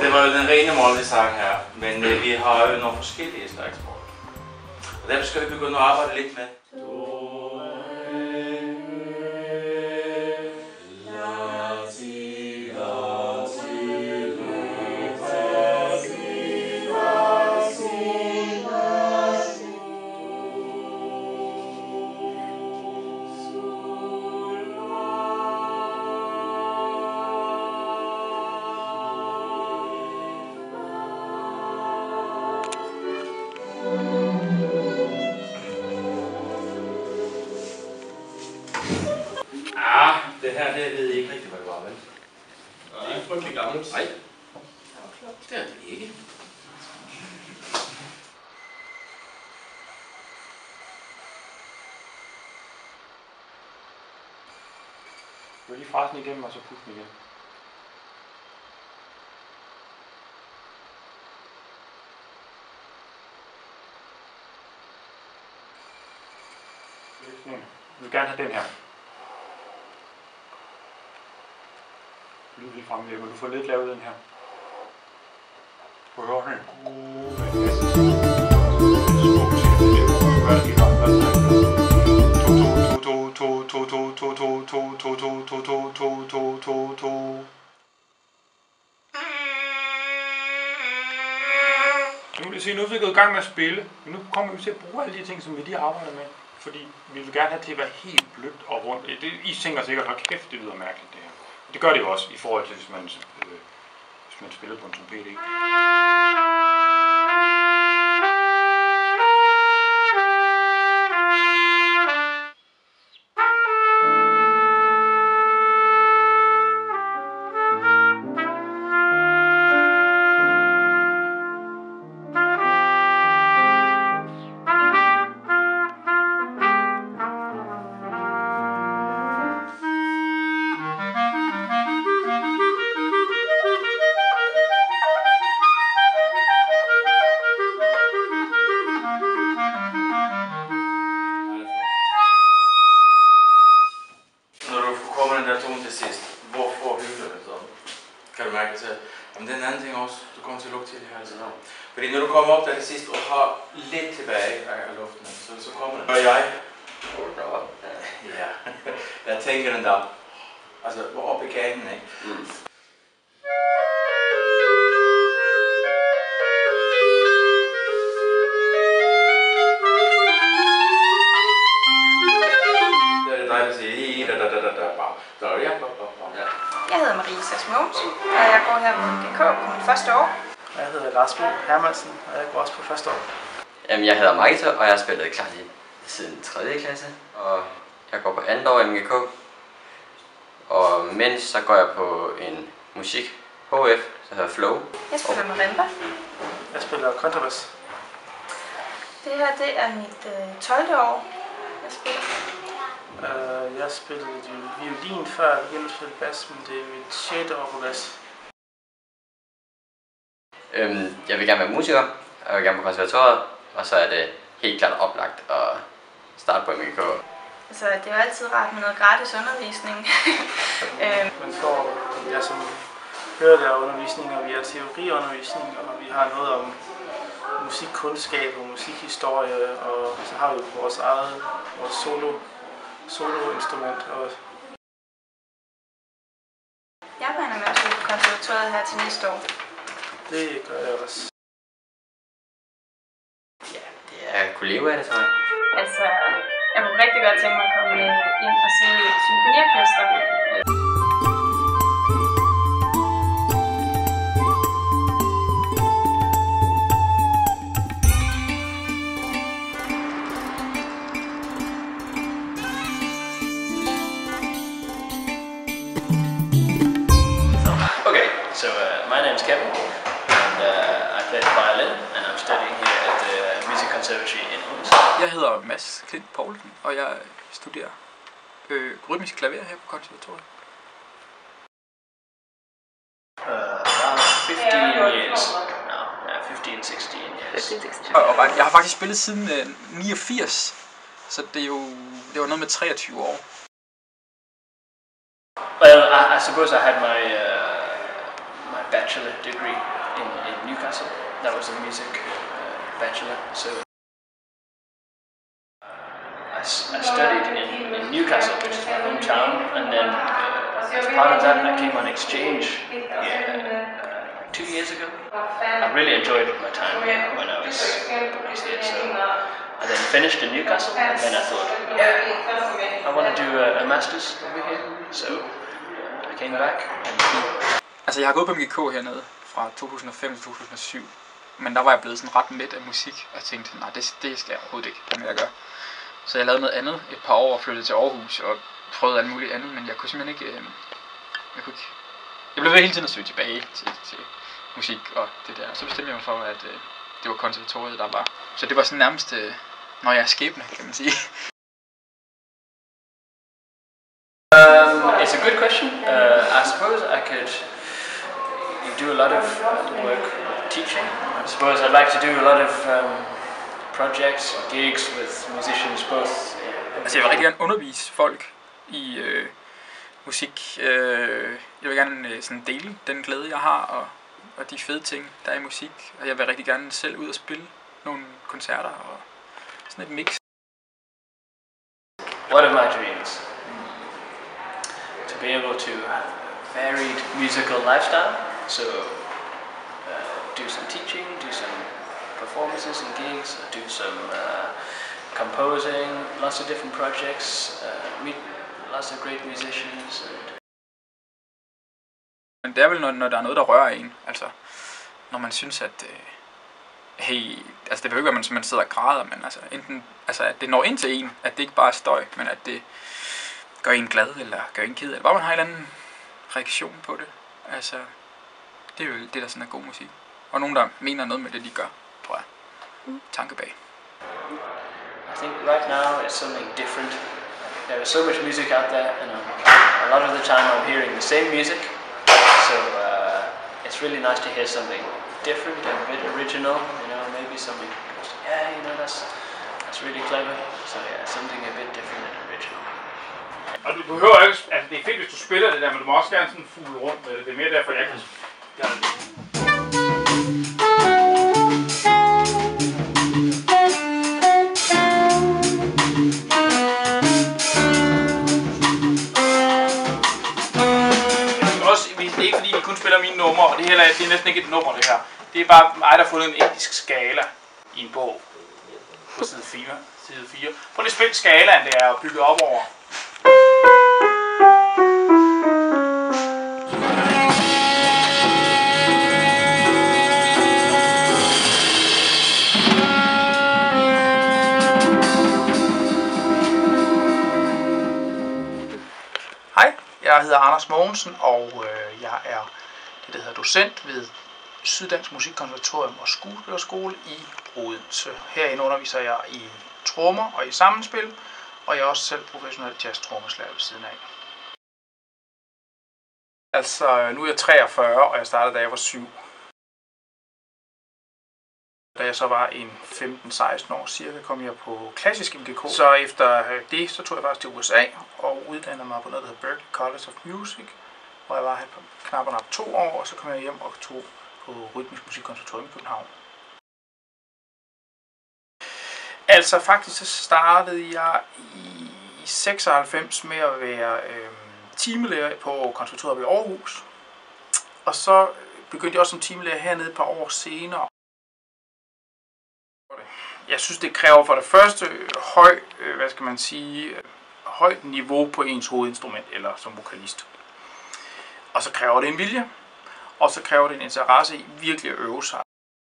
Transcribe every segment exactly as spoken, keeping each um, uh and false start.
det var jo den rene morgensang her, men øh, vi har jo nogle forskellige slags mål. Og derfor skal vi begynde at arbejde lidt med. Det her, det ved jeg ikke rigtig, hvad det var, vel? Nej, det er ikke frygtelig gammelt. Nej. Det er det ikke. Du vil lige frase den igennem, og så putte den igen. Jeg vil gerne have den her. Lige frem med, men du får lidt lavet den her. Prøv at høre her. To, to, to, to, to, to, to, to, to, to, to, to, to, to, to. Nu vil jeg sige, nu er vi gået i gang med at spille, men nu kommer vi til at bruge alle de ting, som vi lige arbejder med. Fordi vi vil gerne have det til at være helt blødt og rundt. Det, I tænker sikkert, hold kæft, det lyder mærkeligt det her. Det gør det jo også i forhold til, hvis man, øh, hvis man spiller på en trompet, ikke? Kan du mærke det til? Men det er en anden ting også, du kommer til at lugte til i halsen. Fordi når du kommer op der det sidste og har lidt tilbage af luften, så, så kommer den. Og jeg? Ja, jeg tænker den der. Altså, hvor oppe i kagen, ikke? Mm. Det er det dejligt at sige. Da, da, da, da, da, da, ja, ja. Jeg hedder Marie Sass Mogensen, og jeg går her på G K på mit første år. Jeg hedder Lars Bo Hermansen, og jeg går også på første år. Jamen, jeg hedder Maite, og jeg har spillet klaver siden tredje klasse, og jeg går på andet år i M G K. Og mens så går jeg på en musik H F, der hedder Flow. Jeg spiller marimba. Jeg spiller kontrabas. Det her det er mit øh, tolvte år, jeg spiller. Uh, jeg spillede violin før jeg begyndte at spille bas, men det er mit sjette år på bas. Øhm, jeg vil gerne være musiker, og jeg vil gerne på konservatoriet, og så er det helt klart oplagt at starte på M G K. Altså, det er jo altid rart med noget gratis undervisning. øhm. Man får, ja, som hørelæreundervisning, og vi har teoriundervisning, og vi har noget om musikkundskab og musikhistorie, og så har vi vores eget vores solo soloinstrument. Og jeg regner med at spille på konservatoriet her til næste år. Det gør jeg også. Ja, det er kunne leve af det, tror jeg. Altså, jeg kunne rigtig godt tænke mig at komme ind og se et symfoniorkester. So uh, my name is Kevin, and uh, I play the violin, and I'm studying here at the Music Conservatory in Odense. Jeg hedder Mads Klint Poulsen, og jeg studerer øh, rytmisk klaver her på konservatoriet. Uh, about fifteen years now, yeah, fifteen, sixteen years. Og, og jeg har faktisk spillet siden øh, niogfirs, så det er jo det var noget med treogtyve år. Well, I, I suppose I had my uh, my bachelor degree in, in Newcastle. That was a music uh, bachelor. So I, I studied in, in Newcastle, which is my hometown, and then uh, as part of that I came on exchange uh, uh, two years ago. I really enjoyed my time here when I was, was here. So I then finished in Newcastle, and then I thought, yeah, I want to do a, a master's over here. So I came back. And altså jeg har gået på M G K hernede fra to tusind og fem til to tusind og syv, men der var jeg blevet sådan ret midt af musik, og jeg tænkte, nej, det, det skal jeg overhovedet ikke, hvad jeg gør. Så jeg lavede noget andet et par år og flyttede til Aarhus og prøvede alt muligt andet, men jeg kunne simpelthen ikke, øh, jeg kunne ikke, jeg blev ved hele tiden at søge tilbage til, til musik og det der. Så bestemte jeg mig for, at øh, det var konservatoriet, der var. Så det var sådan nærmest, øh, når jeg er skæbne, kan man sige. Um, it's a good question. Uh, I suppose I could do a lot of work teaching. I suppose I'd like to do a lot of um, projects, gigs with musicians both. Altså jeg vil rigtig gerne undervise folk i øh, musik. Øh, jeg vil gerne øh, sådan dele den glæde jeg har og, og de fede ting der er i musik. Og jeg vil rigtig gerne selv ud og spille nogle koncerter og sådan et mix. One of my dreams to be able to have a varied musical lifestyle. So uh, do some teaching, do some performances and gigs, do some uh, composing, lots of different projects, uh, meet lots of great musicians. And men det er vel når, når der er noget der rører en, altså når man synes at øh, hey, altså det behøver ikke være man, så man sidder og græder, men altså enten altså at det når ind til en, at det ikke bare er støj, men at det gør en glad eller gør en ked, eller bare man har en eller anden reaktion på det. Altså det er jo det der sådan er god musik. Og nogen der mener noget med det de gør, tror jeg. Tanke bag. I think right now it's something different. There is so much music out there, and um, a lot of the time I'm hearing the same music. So uh, it's really nice to hear something different and a bit original. You know, maybe something. Yeah, you know that's that's really clever. So yeah, something a bit different and original. Og du behøver ikke, altså det er fedt hvis du spiller det der, men du må også gerne sådan fugle rundt med det. Det er mere derfor jeg kan gøre det. Det er ikke fordi de kun spiller mine numre, og det er, heller, det er næsten ikke et nummer det her. Det er bare mig, der har fundet en indisk skala i en bog på side fire. Side fire. Prøv lige at spille skalaen, det er bygget op over. Hej, jeg hedder Anders Mogensen, og øh, jeg er det, der hedder docent ved Syddansk Musikkonservatorium og Skuespillerskole i Odense. Herinde underviser jeg i trommer og i sammenspil, og jeg er også selv professionel jazz-trommeslager ved siden af. Altså, nu er jeg treogfyrre, og jeg startede, da jeg var syv. Da jeg så var en femten seksten år cirka, kom jeg på klassisk M G K. Så efter det, så tog jeg faktisk til U S A og uddannede mig på noget, der hedder Berklee College of Music, hvor jeg var her på knap og nap to år, og så kom jeg hjem og tog på Rytmisk Musikkonservatorium i København. Altså faktisk så startede jeg i seksoghalvfems med at være øh, timelærer på konservatoriet i Aarhus. Og så begyndte jeg også som timelærer hernede et par år senere. Jeg synes det kræver for det første høj, øh, hvad skal man sige, højt niveau på ens hovedinstrument eller som vokalist. Og så kræver det en vilje, og så kræver det en interesse i virkelig at øve sig.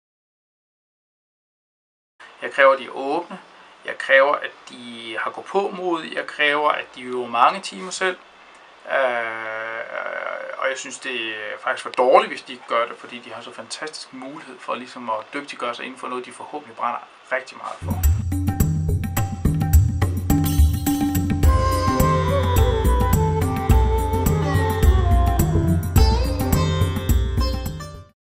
Jeg kræver, at de er åbne. Jeg kræver, at de har gået på mod. Jeg kræver, at de øver mange timer selv. Øh, og jeg synes, det er faktisk for dårligt, hvis de ikke gør det, fordi de har så fantastisk mulighed for ligesom at dygtiggøre sig inden for noget, de forhåbentlig brænder rigtig meget for.